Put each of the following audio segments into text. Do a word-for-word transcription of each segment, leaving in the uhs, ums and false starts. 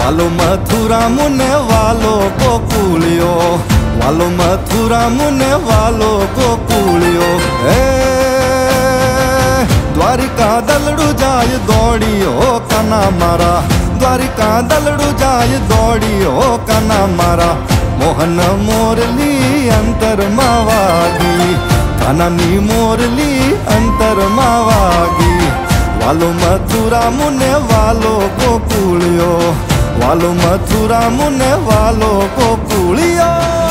वालो मथुरा मुने वालो गोकुलियो, वालो मथुरा मुने वालो गोकुलियो। ए द्वारिका दलड़ू जाय दौड़ियो काना मारा, द्वारिका दलड़ू जाय दौड़ियो काना मारा। मोहन मोरली अंतर मावागी, कानानी मोरली अंतर मावागी। वालो मथुरा मुने वालो गोकुलियो, वालो मथुरा मुने वालो गोकुलियो।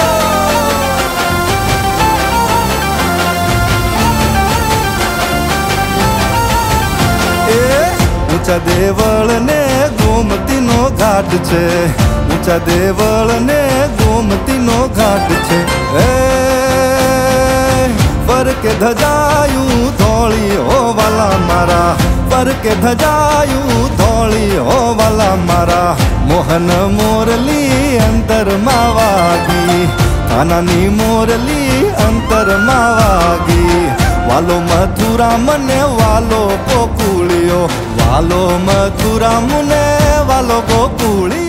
ऊंचा देवल ने गोमती नो घाट छे, ऊंचा देवल ने गोमती नो घाट छे। ए पर के धजायू धोलियो वाला मारा, पर के धजायू धोलियो वाला मारा। मोहन मोरली अंतर मावागी, कानानी मोरली अंतर मावागी। वालो मथुरा मने वालो गोकुलियो, वालो मथुरा मुने वालो गोकुलियो।